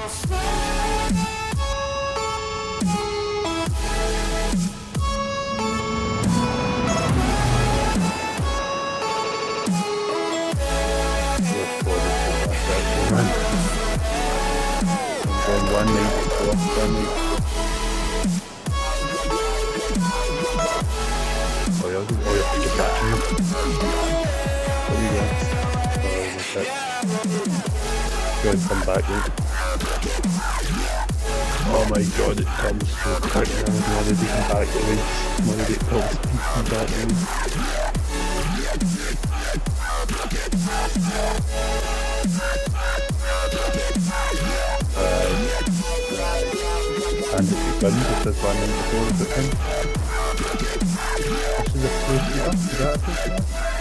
Go and come back, mate. Oh my god, it comes so quick now. I want to be back to me. I want to get come back to me. And if you couldn't, if there's one in the door, but this is a 2-seater, is that a 2-seater?